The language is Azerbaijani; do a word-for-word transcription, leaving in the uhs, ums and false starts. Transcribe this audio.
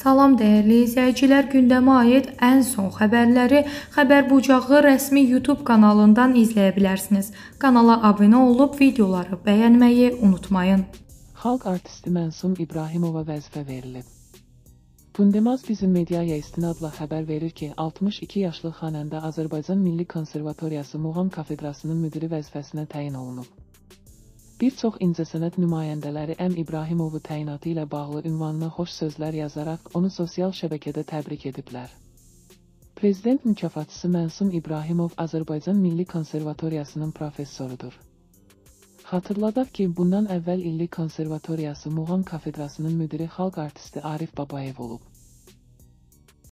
Salam dəyərli izləyicilər, gündəmə aid ən son xəbərləri Xəbər Bucağı rəsmi YouTube kanalından izləyə bilərsiniz. Kanala abunə olub videoları bəyənməyi unutmayın. Xalq artisti Məsum İbrahimova vəzifə verilib. Tundemaz bizim mediaya istinadla xəbər verir ki, altmış iki yaşlı xanəndə Azərbaycan Milli Konservatoriyası Muğam Kafedrasının müdiri vəzifəsinə təyin olunub. Bir çox incəsənət nümayəndələri M. İbrahimovu təyinatı ilə bağlı ünvanına xoş sözlər yazaraq onu sosial şəbəkədə təbrik ediblər. Prezident mükafatçısı Məsum İbrahimov Azərbaycan Milli Konservatoriyasının professorudur. Xatırladaq ki, bundan əvvəl İlli Konservatoriyası Muğam Kafedrasının müdiri xalq artisti Arif Babayev olub.